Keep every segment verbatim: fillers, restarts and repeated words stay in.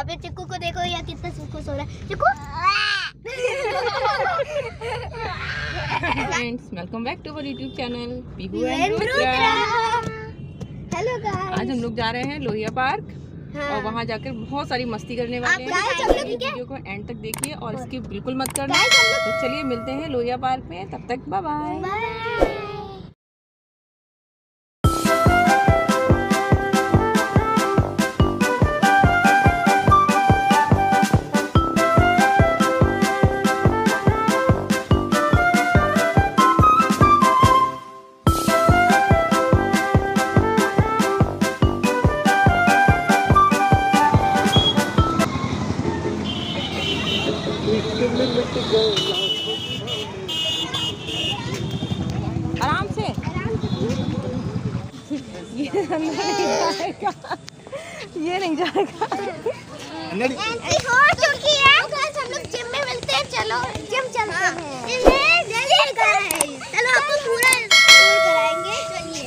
यहाँ पे चिक्कू को देखो, या कितना खुश हो रहा है Chikku. Friends, welcome back to our YouTube channel Pihu and and Rudra. Hello guys, आज हम लोग जा रहे हैं लोहिया पार्क। हाँ। और वहाँ जाकर बहुत सारी मस्ती करने वाले हैं। तो वीडियो को एंड तक देखिए और इसकी बिल्कुल मत करना। तो चलिए मिलते हैं लोहिया पार्क में, तब तक बाय बाय। आराम से ये नहीं जाएगा, ये नहीं जाएगा। हो चुकी है। हम लोग जिम में मिलते हैं, चलो जिम चलते हैं। चलो आपको पूरा कराएंगे, चलिए।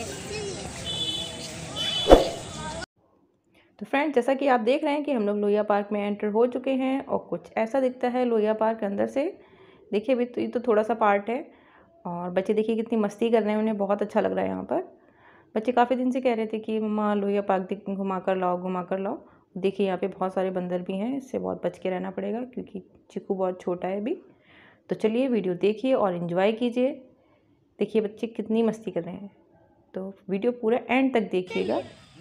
तो फ्रेंड्स, जैसा कि आप देख रहे हैं कि हम लोग लोहिया पार्क में एंटर हो चुके हैं और कुछ ऐसा दिखता है लोहिया पार्क अंदर से। देखिए अभी तो ये तो थोड़ा सा पार्ट है और बच्चे देखिए कितनी मस्ती कर रहे हैं, उन्हें बहुत अच्छा लग रहा है यहाँ पर। बच्चे काफ़ी दिन से कह रहे थे कि मम्मा लोहिया पार्क घुमा कर लाओ घुमा कर लाओ। देखिए यहाँ पे बहुत सारे बंदर भी हैं, इससे बहुत बच के रहना पड़ेगा क्योंकि चिक्कू बहुत छोटा है अभी। तो चलिए वीडियो देखिए और इन्जॉय कीजिए। देखिए बच्चे कितनी मस्ती कर रहे हैं, तो वीडियो पूरा एंड तक देखिएगा।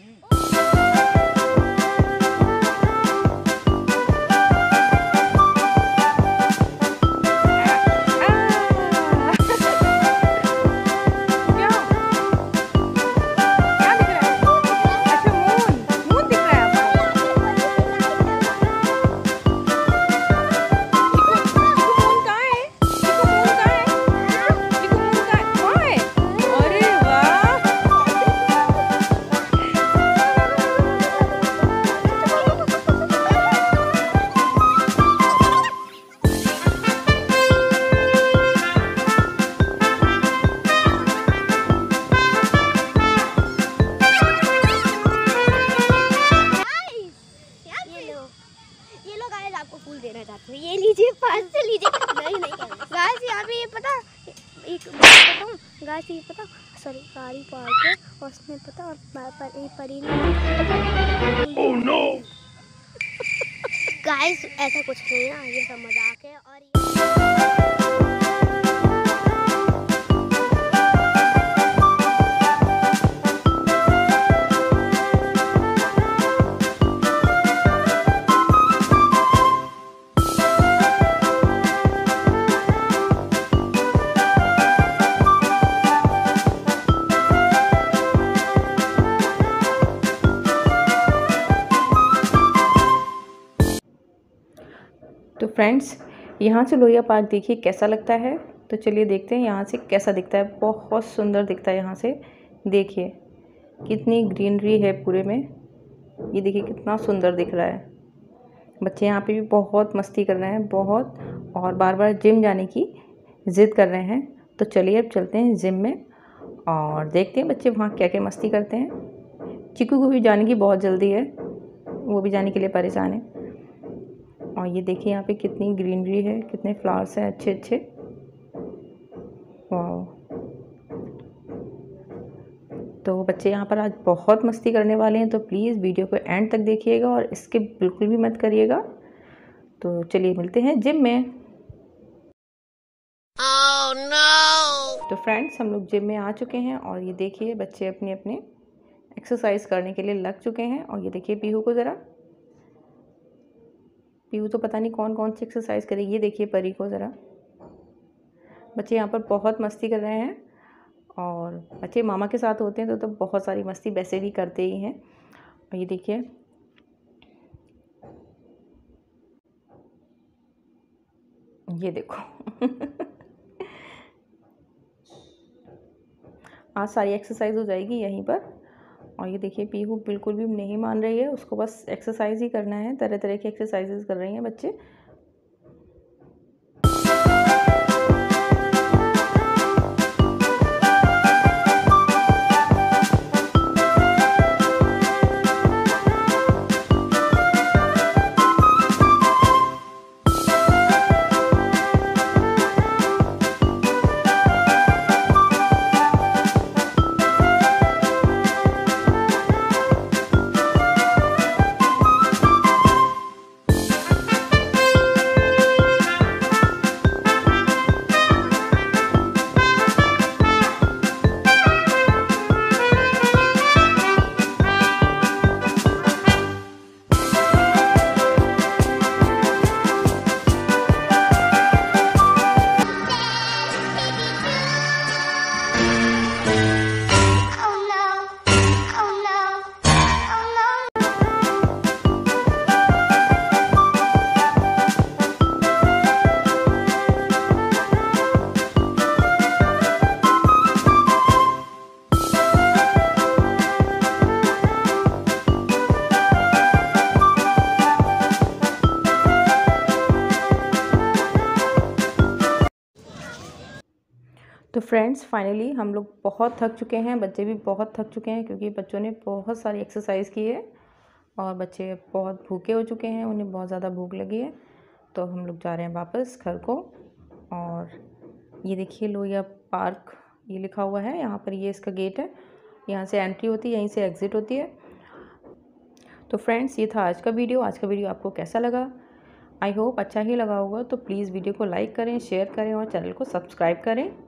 आपको फूल देना चाहते हैं, ये लीजिए, पास से लीजिए। नहीं नहीं गाइस, यहाँ पे ये पता एक बताऊँ गाइस, ये पता सरकारी पार्क है और उसमें पता और पर, परी ओह नो गाइस, ऐसा कुछ नहीं है, ये सब मजाक है। और तो फ्रेंड्स, यहाँ से लोहिया पार्क देखिए कैसा लगता है। तो चलिए देखते हैं यहाँ से कैसा दिखता है। बहुत सुंदर दिखता है यहाँ से। देखिए कितनी ग्रीनरी है पूरे में, ये देखिए कितना सुंदर दिख रहा है। बच्चे यहाँ पे भी बहुत मस्ती कर रहे हैं बहुत, और बार बार जिम जाने की ज़िद कर रहे हैं। तो चलिए अब चलते हैं जिम में और देखते हैं बच्चे वहाँ क्या क्या मस्ती करते हैं। चिक्कू को भी जाने की बहुत जल्दी है, वो भी जाने के लिए परेशान है। और ये देखिए यहाँ पे कितनी ग्रीनरी है, कितने फ्लावर्स हैं अच्छे अच्छे। वाह, तो बच्चे यहाँ पर आज बहुत मस्ती करने वाले हैं। तो प्लीज़ वीडियो को एंड तक देखिएगा और इसके बिल्कुल भी मत करिएगा। तो चलिए मिलते हैं जिम में। oh, no! तो फ्रेंड्स, हम लोग जिम में आ चुके हैं और ये देखिए बच्चे अपने अपने एक्सरसाइज करने के लिए लग चुके हैं। और ये देखिए पीहू को ज़रा, पीहू तो पता नहीं कौन कौन सी एक्सरसाइज करेगी। ये देखिए परी को ज़रा। बच्चे यहाँ पर बहुत मस्ती कर रहे हैं और बच्चे मामा के साथ होते हैं तो तो बहुत सारी मस्ती वैसे भी करते ही हैं। और ये देखिए ये देखो आज सारी एक्सरसाइज हो जाएगी यहीं पर। और ये देखिए पीहू बिल्कुल भी नहीं मान रही है, उसको बस एक्सरसाइज ही करना है। तरह तरह की एक्सरसाइजेज कर रही हैं बच्चे। फ्रेंड्स फाइनली हम लोग बहुत थक चुके हैं, बच्चे भी बहुत थक चुके हैं क्योंकि बच्चों ने बहुत सारी एक्सरसाइज की है और बच्चे बहुत भूखे हो चुके हैं, उन्हें बहुत ज़्यादा भूख लगी है। तो हम लोग जा रहे हैं वापस घर को। और ये देखिए लोहिया पार्क ये लिखा हुआ है यहाँ पर, ये इसका गेट है, यहाँ से एंट्री होती है, यहीं से एग्ज़िट होती है। तो फ्रेंड्स ये था आज का वीडियो। आज का वीडियो आपको कैसा लगा? आई होप अच्छा ही लगा होगा। तो प्लीज़ वीडियो को लाइक करें, शेयर करें और चैनल को सब्सक्राइब करें।